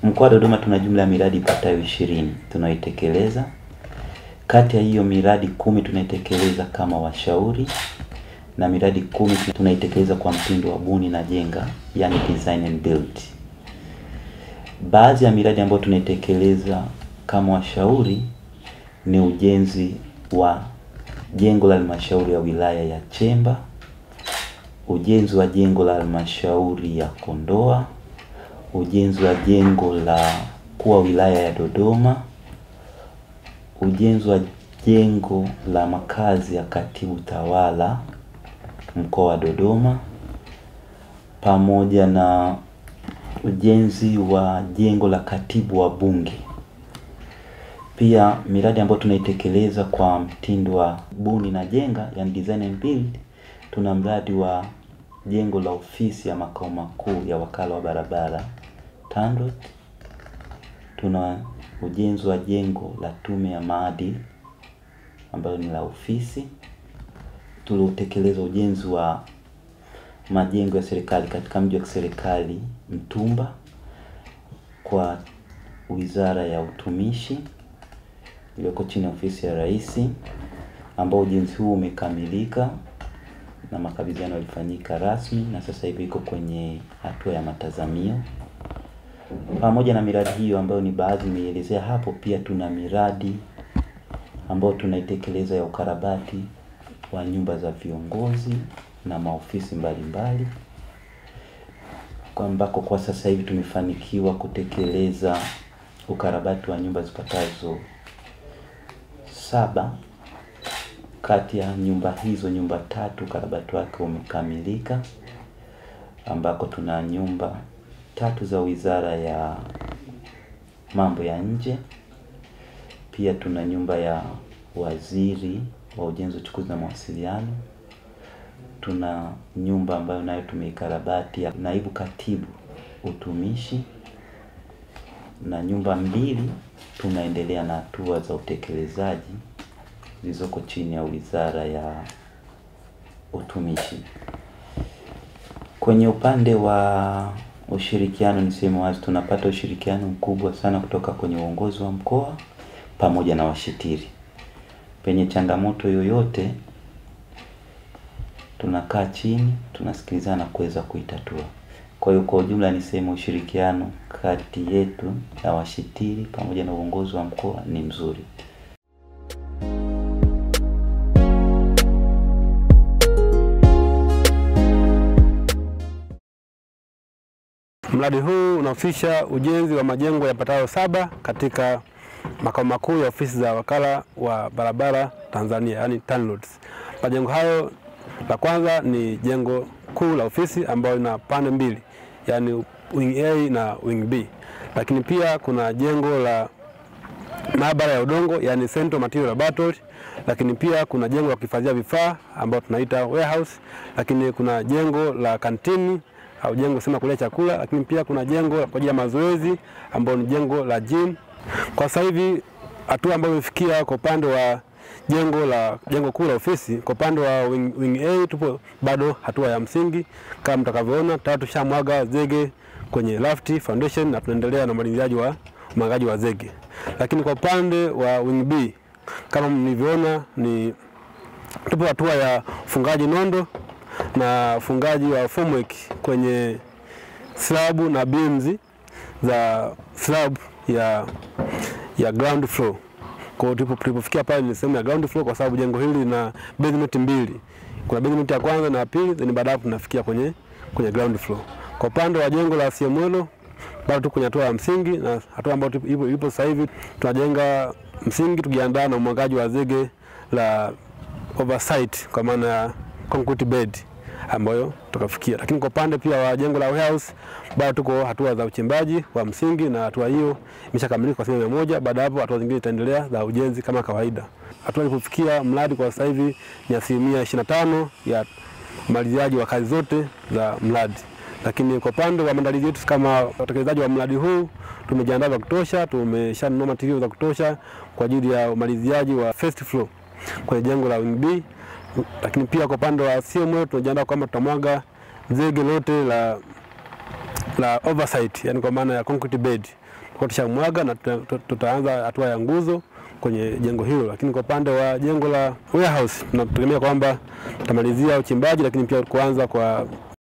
Mkoa wa Dodoma tuna jumla ya miradi ipatayo 20 tunaitekeleza. Kati ya hiyo miradi 10 tunaitekeleza kama washauri na miradi 10 tunaitekeleza kwa mtindo wa buni na jenga, yani design and build. Baadhi ya miradi ambayo tunaitekeleza kama washauri ni ujenzi wa jengo la halmashauri ya wilaya ya Chemba, ujenzi wa jengo la halmashauri ya Kondoa, ujenzi wa jengo la kuwa wilaya ya Dodoma, ujenzi wa jengo la makazi ya katibu tawala mkoa wa Dodoma, pamoja na ujenzi wa jengo la katibu wa bunge. Pia miradi ambayo tunaitekeleza kwa mtindo wa buni na jenga, yani design and build, tuna mradi wa jengo la ofisi ya makao makuu ya wakala wa barabara TANROADS. Tuna ujenzi wa jengo la tume ya maadili ambalo ni la ofisi. Tuliotekeleza ujenzi wa majengo ya serikali katika mji wa serikali Mtumba kwa Wizara ya Utumishi iliyoko chini ya ofisi ya Rais, ambao ujenzi huu umekamilika na makabidhiano yalifanyika rasmi na sasa hivi iko kwenye hatua ya matazamio. Pamoja na miradi hiyo ambayo ni baadhi nimeelezea hapo, pia tuna miradi ambayo tunaitekeleza ya ukarabati wa nyumba za viongozi na maofisi mbalimbali, kwa ambako kwa sasa hivi tumefanikiwa kutekeleza ukarabati wa nyumba zipatazo 7. Kati ya nyumba hizo, nyumba 3 ukarabati wake umekamilika, ambako tuna nyumba 3 za Wizara ya Mambo ya Nje. Pia tuna nyumba ya Waziri wa Ujenzi, Uchukuzi na Mawasiliano. Tuna nyumba ambayo nayo tumeikarabati ya Naibu Katibu Utumishi, na nyumba 2 tunaendelea na hatua za utekelezaji zilizoko chini ya Wizara ya Utumishi. Kwenye upande wa ushirikiano, niseme wazi tunapata ushirikiano mkubwa sana kutoka kwenye uongozi wa mkoa pamoja na washitiri. Penye changamoto yoyote tunakaa chini, tunasikilizana kuweza kuitatua. Kwa hiyo kwa ujumla niseme ushirikiano kati yetu na washitiri pamoja na uongozi wa mkoa ni mzuri. Mradi huu unahusisha ujenzi wa majengo yapatayo 7 katika makao makuu ya ofisi za wakala wa barabara Tanzania, yani TANROADS. Majengo hayo, la kwanza ni jengo kuu la ofisi ambayo ina pande 2, yani wing A na wing B. Lakini pia kuna jengo la maabara ya udongo, yani Central Material Laboratory. Lakini pia kuna jengo la kuhifadhia vifaa ambao tunaita warehouse. Lakini kuna jengo la kantini au jengo sema kulia chakula. Lakini pia kuna jengo kwa ajili ya mazoezi ambao ni jengo la gym. Kwa sasa hivi hatua ambayo imefikia kwa upande wa jengo kuu la ofisi, kwa upande wa wing A tupo bado hatua ya msingi. Kama mtakavyoona, tayari tushamwaga zege kwenye lofti foundation na tunaendelea na umwagaji wa zege. Lakini kwa upande wa wing B, kama mlivyoona, ni tupo hatua ya ufungaji nondo na ufungaji wa formwork kwenye slab na beams za slab ya ground floor. Kwa hiyo tulipofikia pale ni sehemu ya ground floor, kwa sababu jengo hili lina basement 2. Kuna basement ya kwanza na ya pili, then baadaye tunafikia kwenye ground floor. Kwa upande wa jengo la CML bado tuko kwenye hatua ya msingi, na hatua ambayo ipo sasa hivi tunajenga msingi tukiandaa na umwagaji wa zege la oversight, kwa maana ya concrete bed ambayo tukafikia. Lakini kwa upande pia wa jengo la warehouse bado tuko hatua za uchimbaji wa msingi, na hatua hiyo imeshakamilika kwa 100%. Baada hapo hatua zingine zitaendelea za ujenzi kama kawaida. Hatua ilipofikia mradi kwa sasa hivi ni 25% ya maliziaji wa kazi zote za mradi. Lakini kwa upande wa maandalizi yetu kama watekelezaji wa mradi huu, tumejiandaa vya kutosha, tumeshanunua materials za kutosha kwa ajili ya umaliziaji wa first floor kwenye jengo la wing B. Lakini pia kwa upande wa CML tunajiandaa kwamba tutamwaga zege lote la la oversight, yani kwa maana ya concrete bed. Kwa tushamwaga na tutaanza hatua ya nguzo kwenye jengo hilo. Lakini kwa upande wa jengo la warehouse tunategemea kwamba tutamalizia uchimbaji, lakini pia kuanza kwa